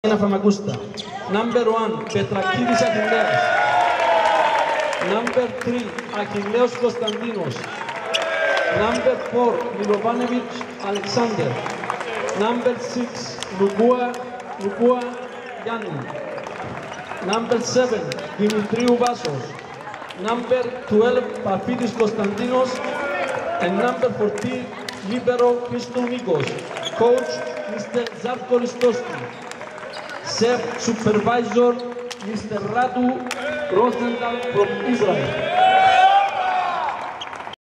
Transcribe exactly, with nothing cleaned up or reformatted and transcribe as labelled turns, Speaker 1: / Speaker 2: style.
Speaker 1: Famagusta. Number one, Petrakidis Achilleas. Number three, Achilleos Konstantinos. Number four, Milovanevic Alexander. Number six, Lukua, Lukua Yanni. Number seven, Dimitriou Vassos. Number twelve, Parfidis Konstantinos. And number fourteen, Libero Christou Nikos. Coach, Mister Zarko Ristoski. Chef Supervisor, Mister Radu Rosenthal from Israel.